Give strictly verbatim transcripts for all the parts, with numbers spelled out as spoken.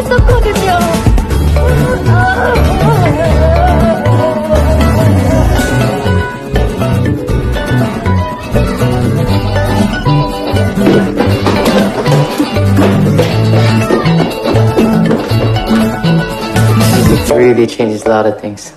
했었거든요. It really changes a lot of things.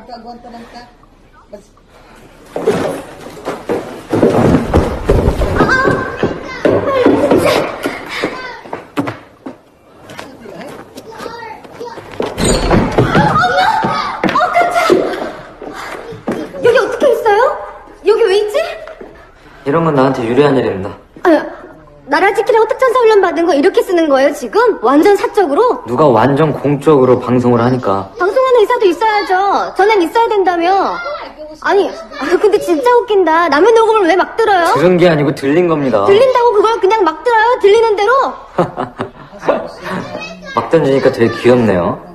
여기 어떻게 있어요? 여기 왜 있지? 이런 건 나한테 유리한 일입니다. 아유, 나라 지키라고 특전사 훈련 받은 거 이렇게 쓰는 거예요, 지금? 완전 사적으로? 누가 완전 공적으로 방송을 하니까. 방송하는 의사도 있어야죠. 전엔 있어야 된다며. 아니, 아, 근데 진짜 웃긴다. 남의 녹음을 왜 막 들어요? 들은 게 아니고 들린 겁니다. 들린다고 그걸 그냥 막 들어요? 들리는 대로? 막 던지니까 되게 귀엽네요.